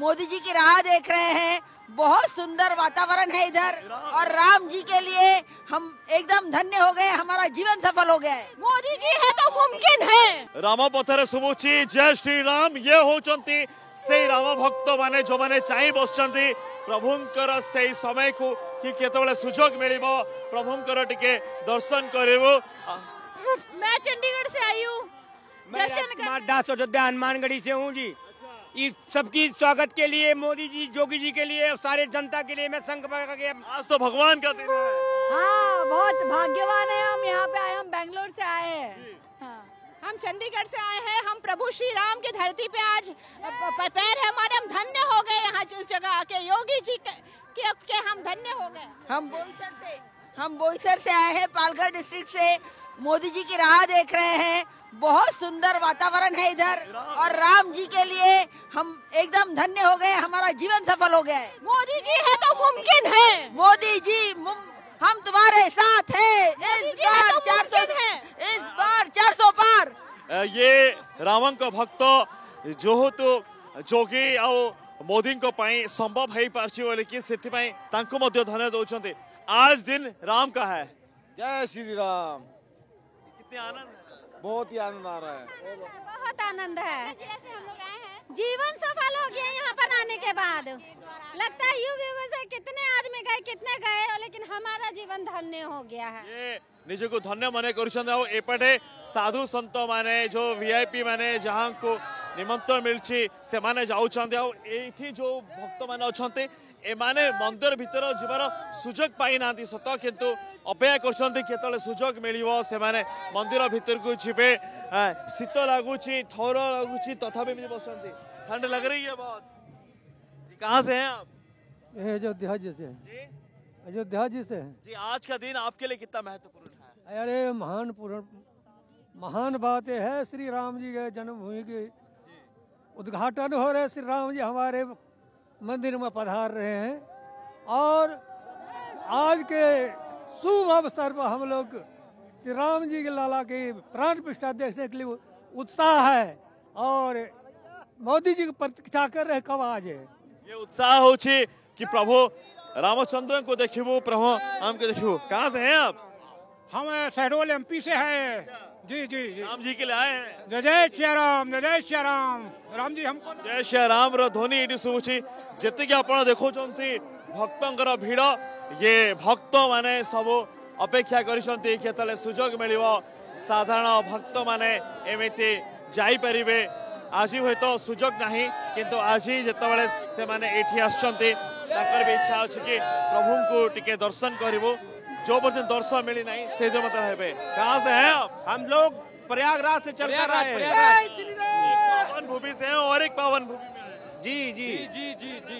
मोदी जी की राह देख रहे हैं। बहुत सुंदर वातावरण है इधर और राम जी के लिए हम एकदम धन्य हो गए, हमारा जीवन सफल हो गया है। मोदी जी है तो मुमकिन है। राम पथरे शुभुची जय श्री राम। ये होचंती से राम भक्त माने जो माने चाहि बसचंती प्रभुंकर से समय को कि केतबेले सुजोग मिलिबो प्रभुंकर टिके दर्शन करिवो। मैं चंडीगढ़ से आई हूँ। मैं राजकुमार दास अयोध्या हनुमानगढ़ी से हूँ जी। इस सबकी स्वागत के लिए मोदी जी, जोगी जी के लिए और सारे जनता के लिए मैं संकल्प करके आज तो भगवान का दिन है। हाँ, बहुत भाग्यवान है हम यहाँ पे आए, हम बेंगलोर से आए हैं। हाँ। हम चंडीगढ़ से आए हैं। हम प्रभु श्री राम की धरती पे आज पैर है हमारे, हम धन्य हो गए यहाँ इस जगह आके। योगी जी के हम धन्य हो गए। हम बोईसर से आए हैं, पालघर डिस्ट्रिक्ट से। मोदी जी की राह देख रहे हैं। बहुत सुंदर वातावरण है इधर और राम जी के लिए हम एकदम धन्य हो गए, हमारा जीवन सफल हो गया है। मोदी जी है तो मुमकिन है। मोदी जी हम तुम्हारे साथ हैं। इस बार 400 पार। ये रावण का भक्त जो हो तो जोगी आओ मोदी को पाई संभव है पार्ची बोले कि सिद्धि पाई तांको मध्य धन्य दौचंते। आज दिन राम का है। जय श्री राम। कितने आनंद है। बहुत ही आनंद आ रहा है। बहुत आनंद है। जीवन सफल हो गया यहाँ पर आने के बाद। लगता है युग युग से कितने आदमी गए, कितने गए, लेकिन हमारा जीवन धन्य हो गया है। ये निजे को धन्य माने करुछन। एपटे साधु संत माने जो वीआईपी माने जहां को निमंत्रण मिलछि से माने जाउछन्ते। आ एठी जो भक्त माने अछन्ते एमाने मंदिर भीतर जीवार सुजोग पाई नांती सत, किंतु अपेक्षा करछन्ते केतले सुजोग मिलिबो से माने मंदिर भीतर को जिबे। शीत लागुछि, थौर लागुछि, तथापि भी बसन्ते। ठंड लग रही है बहुत। जी कहां से हैं आप? अयोध्या जी से। जी अयोध्या जी से। जी आज का दिन आपके लिए कितना महत्वपूर्ण है? अरे महान बात है। श्री राम जी के जन्मभूमि के उद्घाटन हो रहे। श्री राम जी हमारे मंदिर में पधार रहे हैं और आज के शुभ अवसर पर हम लोग श्री राम जी के लाला की प्राण प्रतिष्ठा देखने के लिए उत्साह है और मोदी जी की प्रतीक्षा कर रहे कब आज है। ये उत्साह हो कि प्रभु रामचंद्र को देखिबो, प्रभु राम को देखिबो। कहाँ से हैं आप? हम शहडोल एमपी से हैं। जी जी जी। राम जी के लिए आए हैं। जय जय श्री राम, जय जय श्री राम। राम जी हमको जय श्री राम रो ध्वनि एटी सुबुछि। जेते कि आपण देखोचंती भक्तंकर भीड़। ये भक्त माने सब अपेक्षा करिसंती केतले सुजोग मिलिबो। साधारण भक्त माने एमिति जाई परिबे। आज हुए तो सुजोग नहीं, किंतु आज जेतेबेले से माने एठी आछंती ताकर भी इच्छा अछि कि प्रभु को टिके दर्शन करिवो। जो पर्यंत दर्शन मिली नहीं से जो मतलब है। कहाँ से हैं आप? हम लोग प्रयागराज से चल कर आए हैं। पावन भूमि से हैं और एक पावन भूमि में हैं। जी जी जी जी जी।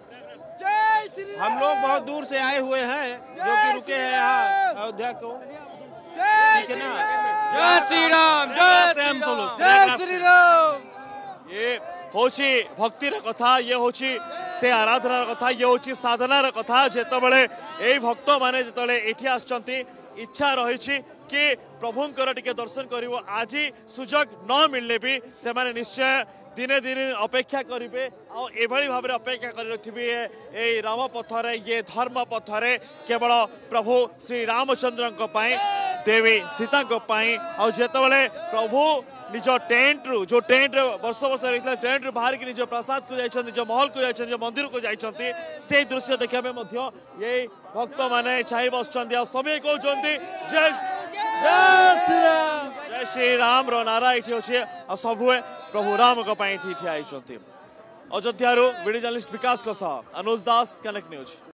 जय श्री राम। हम लोग बहुत दूर से आए हुए हैं जो कि रुके हैं यहाँ अयोध्या को। ठीक है ना। जय श्री राम, जय श्री राम। ये होची भक्तिर कथा, ये होची से आराधनार कथा, ये होची साधनार कथा। जेतेबेले एई भक्त माने जेतेबेले एठी आछंती इच्छा रहिछि कि प्रभुंकर टिके दर्शन करिवो। आज सुजोग न मिलले भी से माने निश्चय दिने दिने अपेक्षा करिवे आ एभली भाबरे अपेक्षा करि रथिबे। ए राम पथरे, ये धर्म पथरे केवल प्रभु श्री रामचंद्रଙ୍କ ପାଇଁ, देवी सीताଙ୍କ ପାଇଁ। आ जेतेबेले प्रभु निज टेंट रु जो टेंट वर्ष वर्ष रही टेंट रु बाहर की निज प्रसाद को जाइछन, निज महल को जाइछन, निज मंदिर को जाइछन्ती। से दृश्य देखा में मध्य ये भक्त माने चाहि बसचन्ती आ सभी कहउछन्ती जय श्री राम, जय श्री राम रो नारा एठी अछि। आ सबुए प्रभु राम को पई एठी ठिया आइछन्ती। अयोध्या रो वीडियो जर्नलिस्ट विकास को सह अनुज दास, कनेक्ट न्यूज।